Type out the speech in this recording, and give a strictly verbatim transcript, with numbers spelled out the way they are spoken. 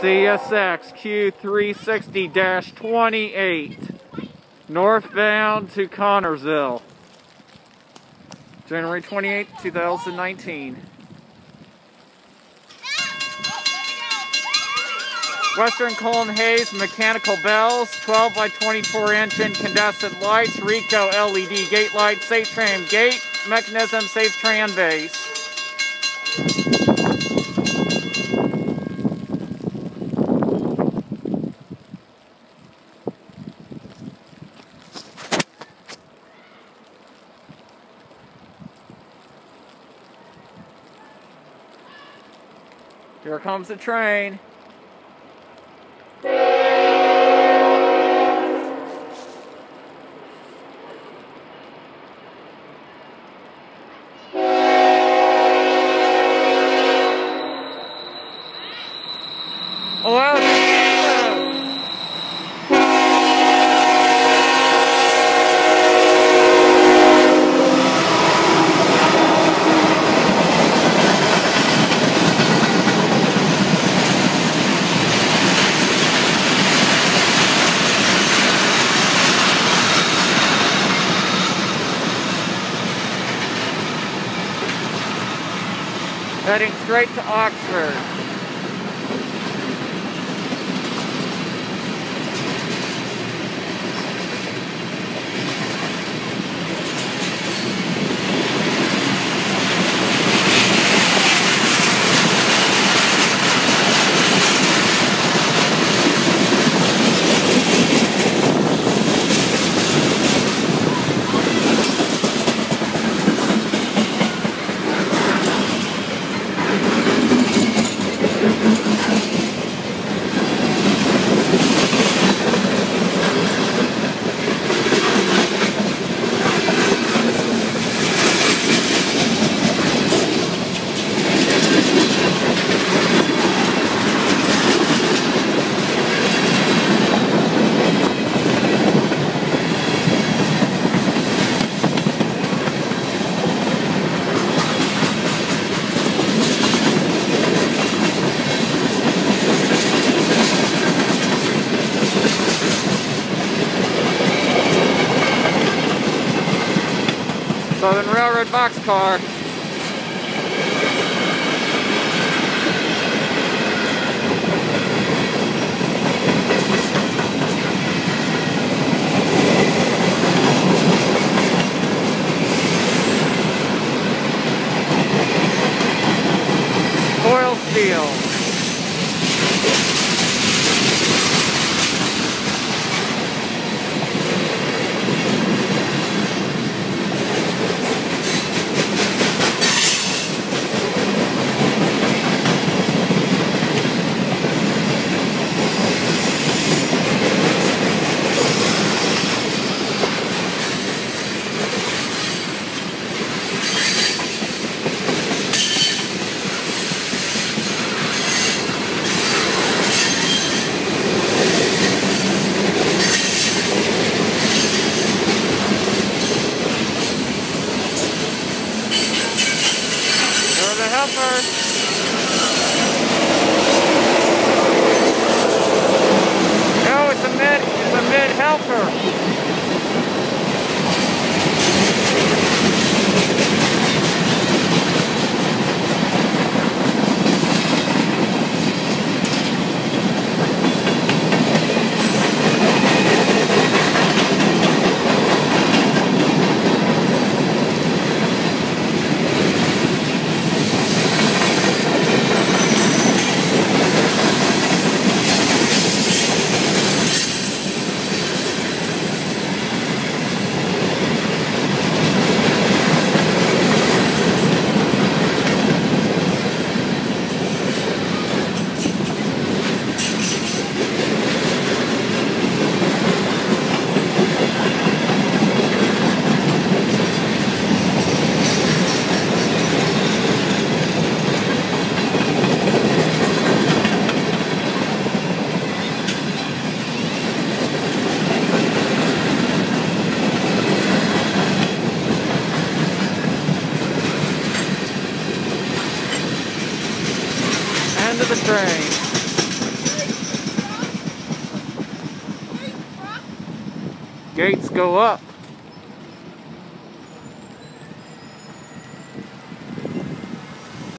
C S X Q three sixty dash twenty-eight, northbound to Connorsville, January twenty-eighth, two thousand nineteen. Western Column Hayes mechanical bells, twelve by twenty-four inch incandescent lights, Reco L E D gate lights, Safetran gate, mechanism, Safetran Base. Here comes the train. Oh, wow. Heading straight to Oxford. Southern Railroad boxcar. Coil steel. No, it's a mid, it's a mid helper. End of the train. Gates go up.